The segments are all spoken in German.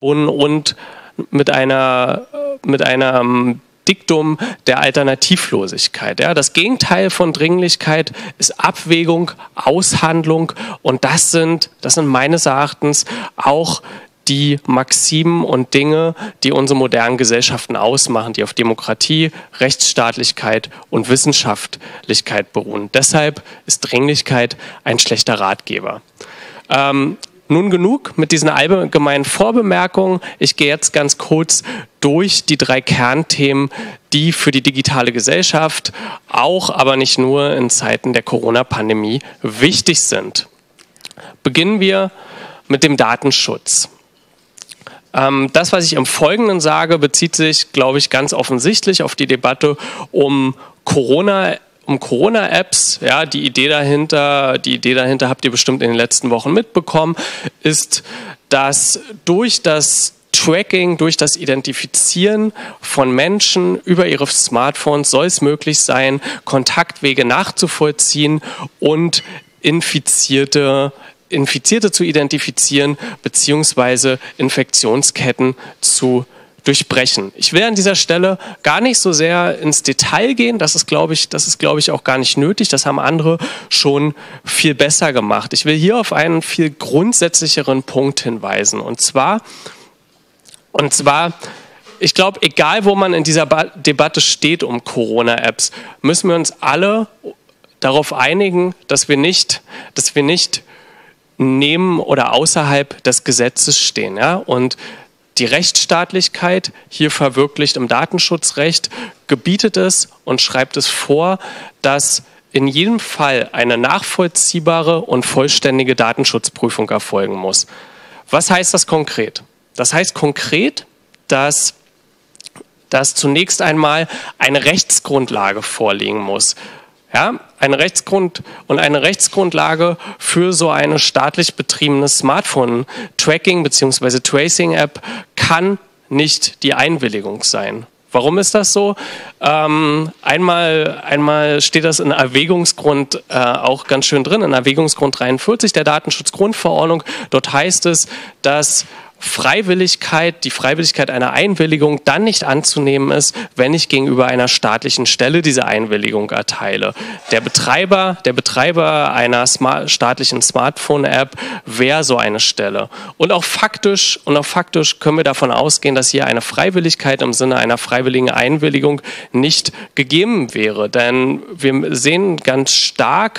und mit einem Diktum der Alternativlosigkeit. Ja, das Gegenteil von Dringlichkeit ist Abwägung, Aushandlung, und das sind meines Erachtens auch die Maximen und Dinge, die unsere modernen Gesellschaften ausmachen, die auf Demokratie, Rechtsstaatlichkeit und Wissenschaftlichkeit beruhen. Deshalb ist Dringlichkeit ein schlechter Ratgeber. Nun genug mit diesen allgemeinen Vorbemerkungen. Ich gehe jetzt ganz kurz durch die 3 Kernthemen, die für die digitale Gesellschaft, auch aber nicht nur in Zeiten der Corona-Pandemie, wichtig sind. Beginnen wir mit dem Datenschutz. Das, was ich im Folgenden sage, bezieht sich, glaube ich, ganz offensichtlich auf die Debatte um Corona-Apps. Ja, die Idee dahinter habt ihr bestimmt in den letzten Wochen mitbekommen, ist, dass durch das Tracking, durch das Identifizieren von Menschen über ihre Smartphones soll es möglich sein, Kontaktwege nachzuvollziehen und Infizierte zu identifizieren bzw. Infektionsketten zu durchbrechen. Ich will an dieser Stelle gar nicht so sehr ins Detail gehen. Das ist, glaube ich, auch gar nicht nötig. Das haben andere schon viel besser gemacht. Ich will hier auf einen viel grundsätzlicheren Punkt hinweisen. Und zwar, ich glaube, egal wo man in dieser Debatte steht um Corona-Apps, müssen wir uns alle darauf einigen, dass wir nicht neben oder außerhalb des Gesetzes stehen. Ja? Und die Rechtsstaatlichkeit, hier verwirklicht im Datenschutzrecht, gebietet es und schreibt es vor, dass in jedem Fall eine nachvollziehbare und vollständige Datenschutzprüfung erfolgen muss. Was heißt das konkret? Das heißt konkret, dass zunächst einmal eine Rechtsgrundlage vorliegen muss. Ja, eine Rechtsgrundlage für so eine staatlich betriebene Smartphone-Tracking- bzw. Tracing-App kann nicht die Einwilligung sein. Warum ist das so? Einmal steht das in Erwägungsgrund auch ganz schön drin, in Erwägungsgrund 43 der Datenschutzgrundverordnung. Dort heißt es, dass die Freiwilligkeit einer Einwilligung dann nicht anzunehmen ist, wenn ich gegenüber einer staatlichen Stelle diese Einwilligung erteile. Der Betreiber einer staatlichen Smartphone-App wäre so eine Stelle. Und auch faktisch können wir davon ausgehen, dass hier eine Freiwilligkeit im Sinne einer freiwilligen Einwilligung nicht gegeben wäre. Denn wir sehen ganz stark,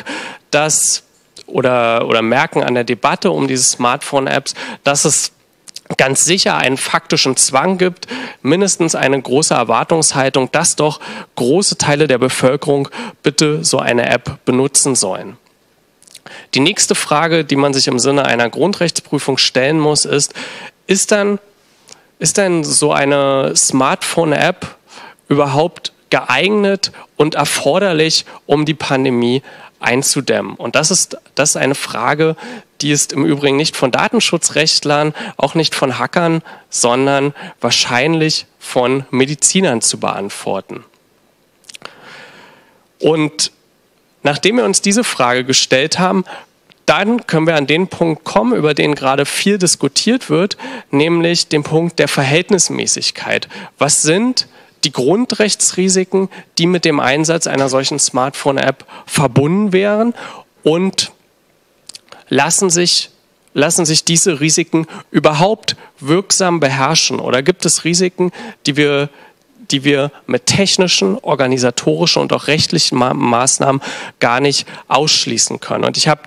oder merken an der Debatte um diese Smartphone-Apps, dass es ganz sicher einen faktischen Zwang gibt, mindestens eine große Erwartungshaltung, dass doch große Teile der Bevölkerung bitte so eine App benutzen sollen. Die nächste Frage, die man sich im Sinne einer Grundrechtsprüfung stellen muss, ist denn so eine Smartphone-App überhaupt geeignet und erforderlich, um die Pandemie einzudämmen? Und das ist eine Frage, die ist im Übrigen nicht von Datenschutzrechtlern, auch nicht von Hackern, sondern wahrscheinlich von Medizinern zu beantworten. Und nachdem wir uns diese Frage gestellt haben, dann können wir an den Punkt kommen, über den gerade viel diskutiert wird, nämlich den Punkt der Verhältnismäßigkeit. Was sind die Grundrechtsrisiken, die mit dem Einsatz einer solchen Smartphone-App verbunden wären, und lassen sich diese Risiken überhaupt wirksam beherrschen? Oder gibt es Risiken, die wir mit technischen, organisatorischen und auch rechtlichen Maßnahmen gar nicht ausschließen können? Und ich habe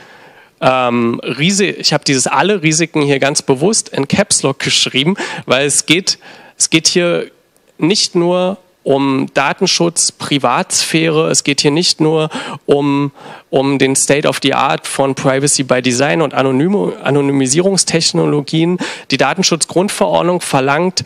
dieses alle Risiken hier ganz bewusst in Caps Lock geschrieben, weil es geht hier nicht nur um Datenschutz, Privatsphäre, es geht hier nicht nur um den State of the Art von Privacy by Design und Anonymisierungstechnologien. Die Datenschutzgrundverordnung verlangt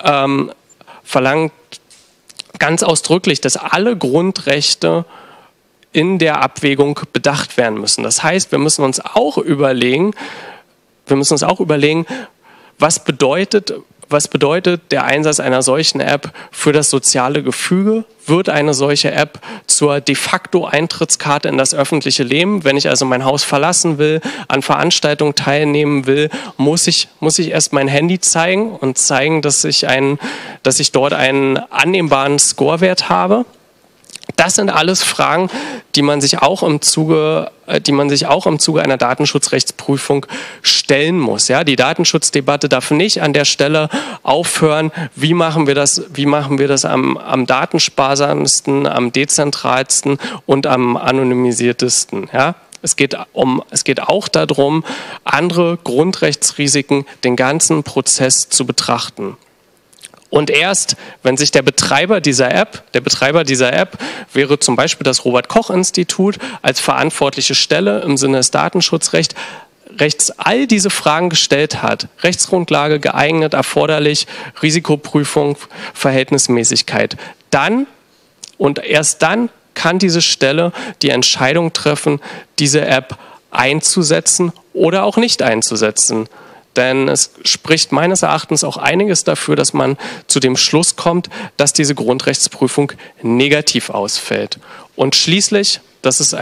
ganz ausdrücklich, dass alle Grundrechte in der Abwägung bedacht werden müssen. Das heißt, wir müssen uns auch überlegen, was was bedeutet der Einsatz einer solchen App für das soziale Gefüge? Wird eine solche App zur de facto Eintrittskarte in das öffentliche Leben? Wenn ich also mein Haus verlassen will, an Veranstaltungen teilnehmen will, muss ich erst mein Handy zeigen und zeigen, dass ich dort einen annehmbaren Scorewert habe? Das sind alles Fragen, die man sich auch im Zuge einer Datenschutzrechtsprüfung stellen muss. Ja, die Datenschutzdebatte darf nicht an der Stelle aufhören. Wie machen wir das am datensparsamsten, am dezentralsten und am anonymisiertesten? Ja? Es geht auch darum, andere Grundrechtsrisiken, den ganzen Prozess zu betrachten. Und erst, wenn sich der Betreiber dieser App wäre zum Beispiel das Robert-Koch-Institut als verantwortliche Stelle im Sinne des Datenschutzrechts all diese Fragen gestellt hat, Rechtsgrundlage geeignet, erforderlich, Risikoprüfung, Verhältnismäßigkeit, erst dann kann diese Stelle die Entscheidung treffen, diese App einzusetzen oder auch nicht einzusetzen. Denn es spricht meines Erachtens auch einiges dafür, dass man zu dem Schluss kommt, dass diese Grundrechtsprüfung negativ ausfällt. Und schließlich, das ist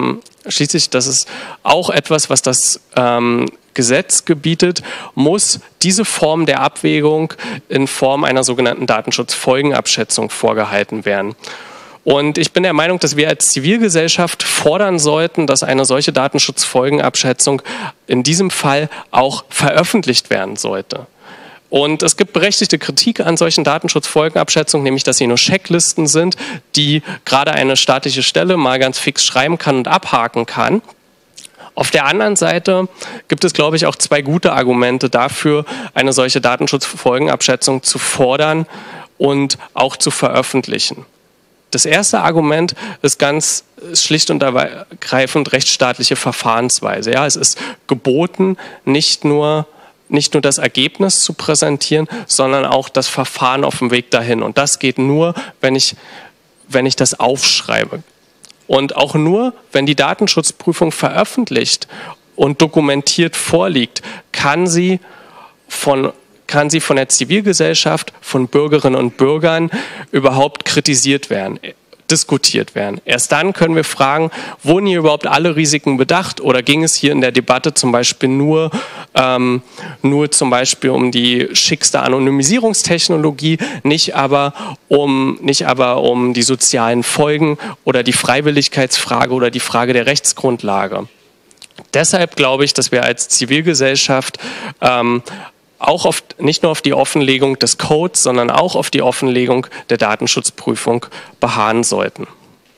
auch etwas, was das Gesetz gebietet, muss diese Form der Abwägung in Form einer sogenannten Datenschutzfolgenabschätzung vorgehalten werden. Und ich bin der Meinung, dass wir als Zivilgesellschaft fordern sollten, dass eine solche Datenschutzfolgenabschätzung in diesem Fall auch veröffentlicht werden sollte. Und es gibt berechtigte Kritik an solchen Datenschutzfolgenabschätzungen, nämlich dass sie nur Checklisten sind, die gerade eine staatliche Stelle mal ganz fix schreiben kann und abhaken kann. Auf der anderen Seite gibt es, glaube ich, auch zwei gute Argumente dafür, eine solche Datenschutzfolgenabschätzung zu fordern und auch zu veröffentlichen. Das erste Argument ist ganz schlicht und ergreifend rechtsstaatliche Verfahrensweise. Ja, es ist geboten, nicht nur das Ergebnis zu präsentieren, sondern auch das Verfahren auf dem Weg dahin. Und das geht nur, wenn ich das aufschreibe. Und auch nur, wenn die Datenschutzprüfung veröffentlicht und dokumentiert vorliegt, kann sie von der Zivilgesellschaft, von Bürgerinnen und Bürgern überhaupt kritisiert werden, diskutiert werden. Erst dann können wir fragen, wurden hier überhaupt alle Risiken bedacht oder ging es hier in der Debatte zum Beispiel nur zum Beispiel um die schickste Anonymisierungstechnologie, nicht aber um die sozialen Folgen oder die Freiwilligkeitsfrage oder die Frage der Rechtsgrundlage. Deshalb glaube ich, dass wir als Zivilgesellschaft auch nicht nur auf die Offenlegung des Codes, sondern auch auf die Offenlegung der Datenschutzprüfung beharren sollten.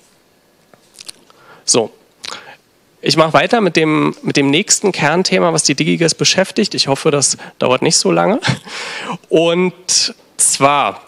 So, ich mache weiter mit dem nächsten Kernthema, was die DigiGes beschäftigt. Ich hoffe, das dauert nicht so lange. Und zwar,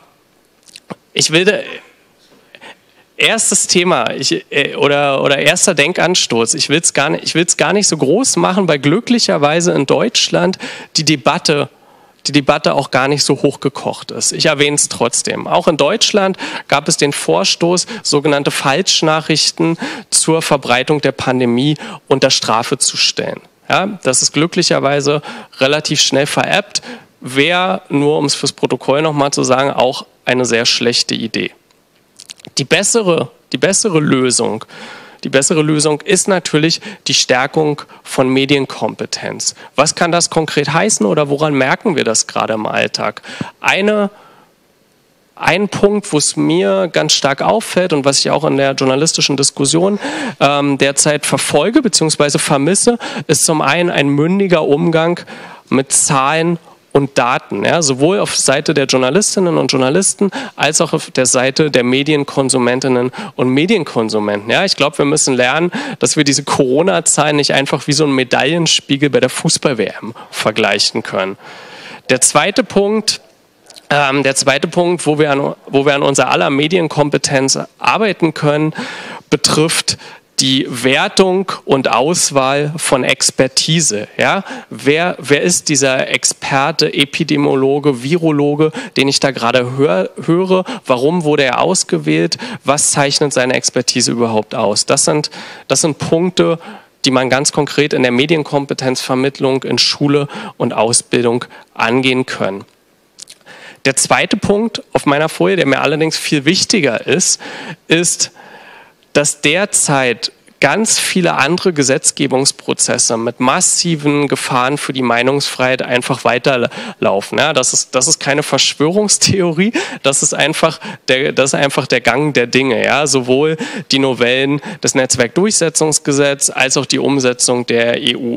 erstes Thema oder erster Denkanstoß. Ich will es gar nicht so groß machen, weil glücklicherweise in Deutschland die Debatte auch gar nicht so hochgekocht ist. Ich erwähne es trotzdem. Auch in Deutschland gab es den Vorstoß, sogenannte Falschnachrichten zur Verbreitung der Pandemie unter Strafe zu stellen. Ja, das ist glücklicherweise relativ schnell veräppt. Wäre, nur um es fürs Protokoll nochmal zu sagen, auch eine sehr schlechte Idee. Die bessere Lösung ist natürlich die Stärkung von Medienkompetenz. Was kann das konkret heißen oder woran merken wir das gerade im Alltag? Ein Punkt, wo es mir ganz stark auffällt und was ich auch in der journalistischen Diskussion derzeit verfolge bzw. vermisse, ist zum einen ein mündiger Umgang mit Zahlen und Daten, ja, sowohl auf Seite der Journalistinnen und Journalisten als auch auf der Seite der Medienkonsumentinnen und Medienkonsumenten. Ja, ich glaube, wir müssen lernen, dass wir diese Corona-Zahlen nicht einfach wie so ein Medaillenspiegel bei der Fußball-WM vergleichen können. Der zweite Punkt, wo wir an unserer aller Medienkompetenz arbeiten können, betrifft die Wertung und Auswahl von Expertise. Ja? Wer ist dieser Experte, Epidemiologe, Virologe, den ich da gerade höre? Warum wurde er ausgewählt? Was zeichnet seine Expertise überhaupt aus? Das sind Punkte, die man ganz konkret in der Medienkompetenzvermittlung in Schule und Ausbildung angehen können. Der zweite Punkt auf meiner Folie, der mir allerdings viel wichtiger ist, dass derzeit ganz viele andere Gesetzgebungsprozesse mit massiven Gefahren für die Meinungsfreiheit einfach weiterlaufen. Ja, das ist keine Verschwörungstheorie, das ist einfach der Gang der Dinge. Ja, sowohl die Novellen des Netzwerkdurchsetzungsgesetzes als auch die Umsetzung der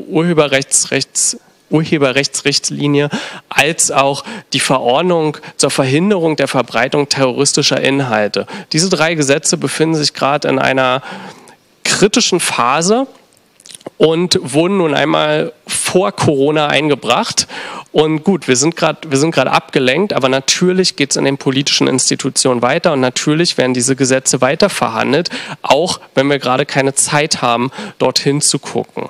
Urheberrechtsrichtlinie, als auch die Verordnung zur Verhinderung der Verbreitung terroristischer Inhalte. Diese 3 Gesetze befinden sich gerade in einer kritischen Phase und wurden nun einmal vor Corona eingebracht. Und gut, wir sind gerade abgelenkt, aber natürlich geht es in den politischen Institutionen weiter und natürlich werden diese Gesetze weiter verhandelt, auch wenn wir gerade keine Zeit haben, dorthin zu gucken.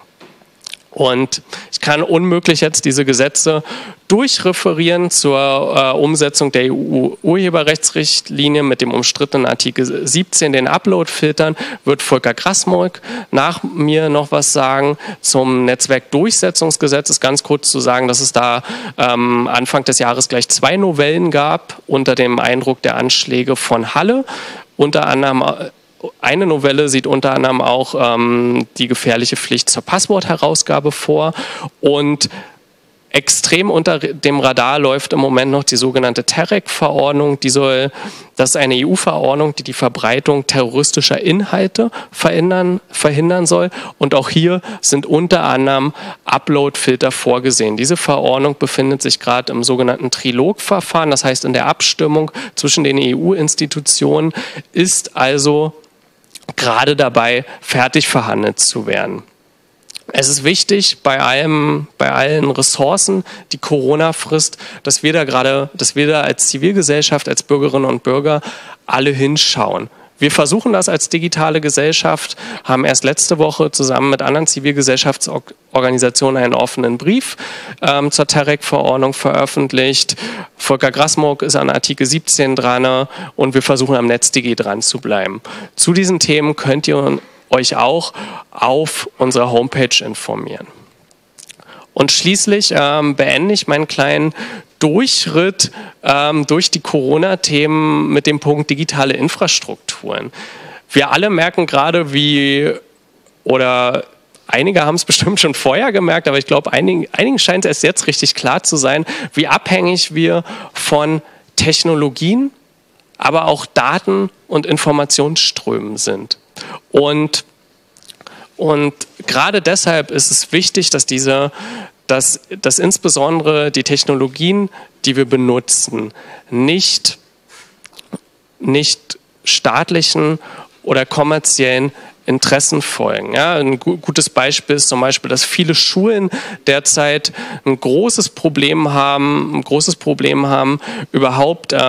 Und ich kann unmöglich jetzt diese Gesetze durchreferieren zur Umsetzung der EU-Urheberrechtsrichtlinie mit dem umstrittenen Artikel 17, den Upload-Filtern, wird Volker Grasmolk nach mir noch was sagen. Zum Netzwerkdurchsetzungsgesetz ist ganz kurz zu sagen, dass es da Anfang des Jahres gleich 2 Novellen gab, unter dem Eindruck der Anschläge von Halle, unter anderem. Eine Novelle sieht unter anderem auch die gefährliche Pflicht zur Passwortherausgabe vor und extrem unter dem Radar läuft im Moment noch die sogenannte TEREC-Verordnung. Das ist eine EU-Verordnung, die die Verbreitung terroristischer Inhalte verhindern soll. Und auch hier sind unter anderem Upload-Filter vorgesehen. Diese Verordnung befindet sich gerade im sogenannten Trilogverfahren. Das heißt, in der Abstimmung zwischen den EU-Institutionen ist also gerade dabei, fertig verhandelt zu werden. Es ist wichtig bei allen Ressourcen, die Corona-Frist, dass wir da als Zivilgesellschaft, als Bürgerinnen und Bürger alle hinschauen. Wir versuchen das als digitale Gesellschaft, haben erst letzte Woche zusammen mit anderen Zivilgesellschaftsorganisationen einen offenen Brief zur TEREC-Verordnung veröffentlicht. Volker Grasmolk ist an Artikel 17 dran und wir versuchen am NetzDG dran zu bleiben. Zu diesen Themen könnt ihr euch auch auf unserer Homepage informieren. Und schließlich beende ich meinen kleinen Durchritt durch die Corona-Themen mit dem Punkt digitale Infrastrukturen. Wir alle merken gerade, oder einige haben es bestimmt schon vorher gemerkt, aber ich glaube, einigen scheint es erst jetzt richtig klar zu sein, wie abhängig wir von Technologien, aber auch Daten- und Informationsströmen sind. Und gerade deshalb ist es wichtig, dass insbesondere die Technologien, die wir benutzen, nicht staatlichen oder kommerziellen Interessen folgen. Ja, ein gutes Beispiel ist zum Beispiel, dass viele Schulen derzeit ein großes Problem haben, überhaupt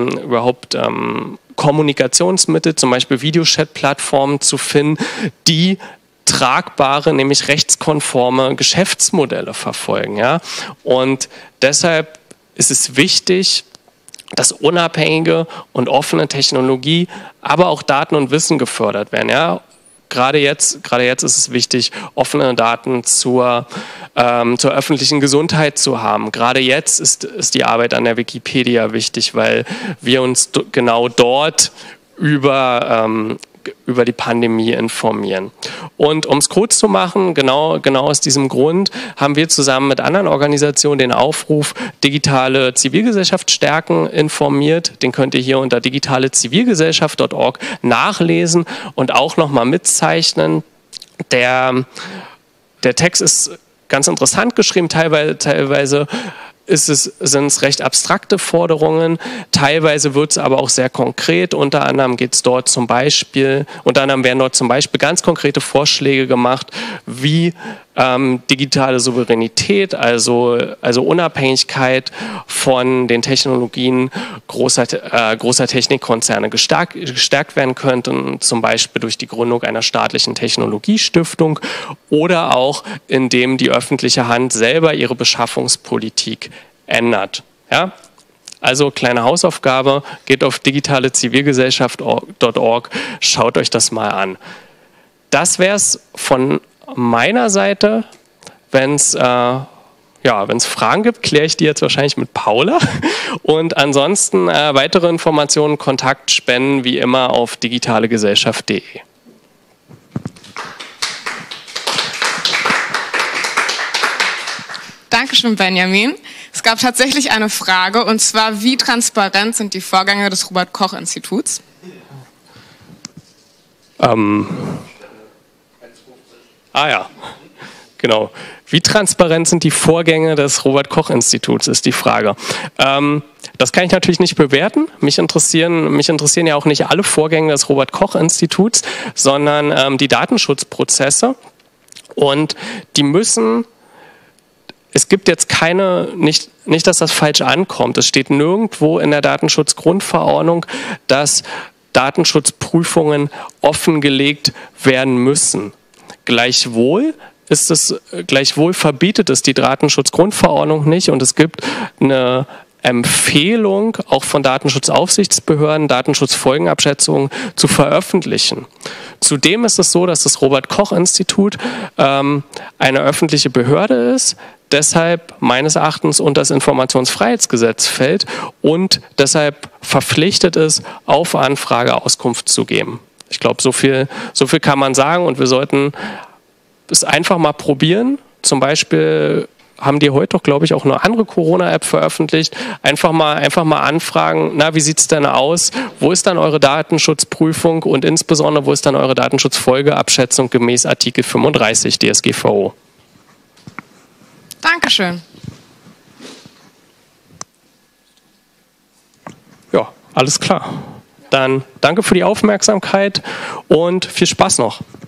Kommunikationsmittel, zum Beispiel Videochat-Plattformen zu finden, die tragbare, nämlich rechtskonforme Geschäftsmodelle verfolgen. Ja? Und deshalb ist es wichtig, dass unabhängige und offene Technologie, aber auch Daten und Wissen gefördert werden. Ja? Gerade jetzt ist es wichtig, offene Daten zur öffentlichen Gesundheit zu haben. Gerade jetzt ist die Arbeit an der Wikipedia wichtig, weil wir uns genau dort über die Pandemie informieren. Und um es kurz zu machen, genau aus diesem Grund haben wir zusammen mit anderen Organisationen den Aufruf Digitale Zivilgesellschaft stärken informiert. Den könnt ihr hier unter digitalezivilgesellschaft.org nachlesen und auch nochmal mitzeichnen. Der Text ist ganz interessant geschrieben, teilweise sind es recht abstrakte Forderungen, teilweise wird es aber auch sehr konkret, unter anderem werden dort zum Beispiel ganz konkrete Vorschläge gemacht, wie digitale Souveränität, also Unabhängigkeit von den Technologien großer Technikkonzerne gestärkt werden könnte, zum Beispiel durch die Gründung einer staatlichen Technologiestiftung oder auch indem die öffentliche Hand selber ihre Beschaffungspolitik ändert. Ja? Also kleine Hausaufgabe, geht auf digitalezivilgesellschaft.org, schaut euch das mal an. Das wäre es von meiner Seite. Wenn es ja, wenn es Fragen gibt, kläre ich die jetzt wahrscheinlich mit Paula. Und ansonsten weitere Informationen, Kontakt, Spenden wie immer auf digitalegesellschaft.de. Dankeschön, Benjamin. Es gab tatsächlich eine Frage, und zwar, wie transparent sind die Vorgänge des Robert-Koch-Instituts? Ja, genau. Wie transparent sind die Vorgänge des Robert-Koch-Instituts, ist die Frage. Das kann ich natürlich nicht bewerten. Mich interessieren ja auch nicht alle Vorgänge des Robert-Koch-Instituts, sondern die Datenschutzprozesse. Und die müssen... Es gibt jetzt nicht, dass das falsch ankommt. Es steht nirgendwo in der Datenschutzgrundverordnung, dass Datenschutzprüfungen offengelegt werden müssen. Gleichwohl verbietet es die Datenschutzgrundverordnung nicht, und es gibt eine Empfehlung, auch von Datenschutzaufsichtsbehörden, Datenschutzfolgenabschätzungen zu veröffentlichen. Zudem ist es so, dass das Robert-Koch-Institut eine öffentliche Behörde ist, deshalb meines Erachtens unter das Informationsfreiheitsgesetz fällt und deshalb verpflichtet ist, auf Anfrage Auskunft zu geben. Ich glaube, so viel kann man sagen, und wir sollten es einfach mal probieren. Zum Beispiel haben die heute doch, glaube ich, auch eine andere Corona-App veröffentlicht. Einfach mal anfragen, na, wie sieht es denn aus? Wo ist dann eure Datenschutzprüfung und insbesondere, wo ist dann eure Datenschutzfolgeabschätzung gemäß Artikel 35 DSGVO? Dankeschön. Ja, alles klar. Dann danke für die Aufmerksamkeit und viel Spaß noch.